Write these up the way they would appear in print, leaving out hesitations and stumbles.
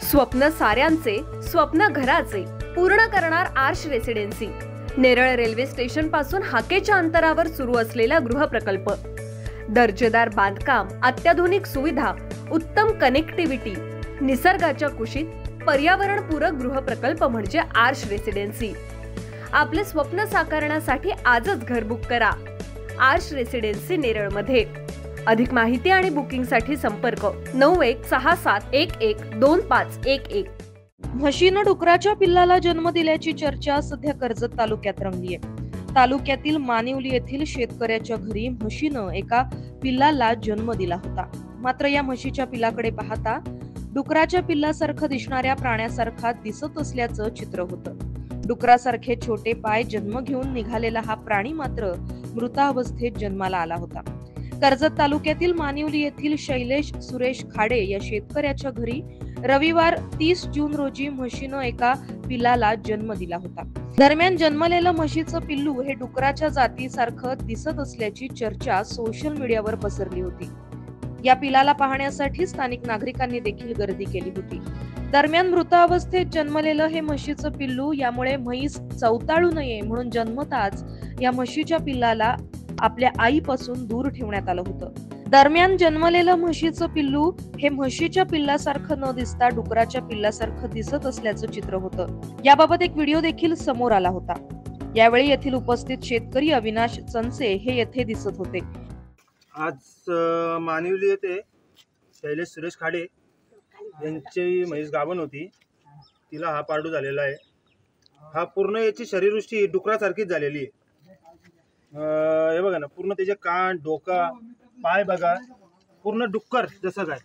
स्वप्न साऱ्यांचे, स्वप्न घराचे पूर्ण करणार Aarsh residency. Neral railway station पासून हाकेच्या अंतरावर सुरू असलेला गृहप्रकल्प, दर्जेदार बांधकाम, अत्याधुनिक सुविधा, उत्तम कनेक्टिव्हिटी, निसर्गाच्या कुशीत पर्यावरणपूरक गृहप्रकल्प म्हणजे आर्श रेसिडेन्सी। आपले स्वप्न साकारण्यासाठी आजच घर बुक करा आर्श रेसिडेन्सी नेरळ मध्ये। अधिक माहिती आणि बुकिंग साठी संपर्क 9167112511। म्हशीनं डुकराच्या पिल्लाला जन्म दिल्याची चर्चा सध्या कर्जत तालुक्यात रंगली आहे। तालुक्यातील मानिवली येथील शेतकऱ्याच्या घरी म्हशीनं एका पिल्लाला जन्म दिला होता। मात्र या म्हशीच्या पिल्लाकडे पाहता डुकराच्या पिल्लासारखं दिसणाऱ्या प्राण्यासारखा दिसत असल्याचं चित्र होतं। डुकरासारखे छोटे पाय जन्म घेऊन निघालेला हा प्राणी मात्र मृतावस्थेत जन्माला आला होता। कर्जत तालुक्यातील मानिवली येथील शैलेश सुरेश खाडे या शेतकऱ्याच्या घरी रविवार 30 जून रोजी म्हशीनं एका पिल्लाला जन्म दिला होता। दरम्यान जन्मलेलं म्हशीचं पिल्लू हे डुकराच्या जातीसारखं दिसत असल्याची चर्चा सोशल मीडियावर पसरली होती। या पिल्लाला पाहण्यासाठी स्थानिक नागरिकांनी देखील गर्दी केली होती। दरम्यान मृतावस्थेत जन्मलेलं हे म्हशीचं पिल्लू, यामुळे म्हैस चवताळू नये म्हणून जन्मताच या म्हशीच्या पिल्लाला आपल्या आईपासून दूर ठेवण्यात आलं होतं। दरम्यान जन्मलेलं म्हशीचं पिल्लू हे म्हशीच्या पिल्लासारखं न दिसता डुकराच्या पिल्लासारखं दिसत असल्याचं चित्र होतं। याबाबत एक व्हिडिओ देखील समोर आला होता। यावेळी येथील उपस्थित शेतकरी अविनाश चंचे हे येथे दिसत होते। आज मानिवली येथे शैलेश सुरेश खाडे यांची म्हैस गाभण होती। तिला हा पारडू झालेला आहे। हा पूर्ण याची शरीरवृष्टी डुकरासारखीच झालेली आहे। हे बघा ना, पूर्ण त्याचे कान, डोका, पाय बघा, पूर्ण डुक्कर जसं काय।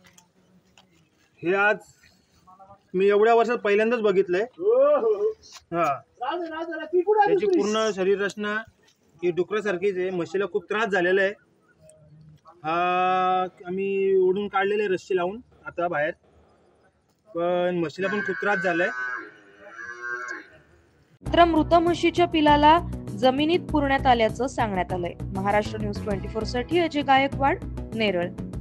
हे आज मी एवढ्या वर्षात पहिल्यांदाच बघितलंय। त्याची पूर्ण शरीर रचना ही डुकरासारखीच आहे। म्हशीला खूप त्रास झालेला आहे। आम्ही ओढून काढलेले रस्सी लावून आता बाहेर, पण म्हशीला पण खूप त्रास झालाय। तर मृत म्हशीच्या पिलाला जमिनीत पुरण्यात आल्याचं सांगण्यात आलंय। महाराष्ट्र न्यूज 24 साठी अजय गायकवाड, नेरळ।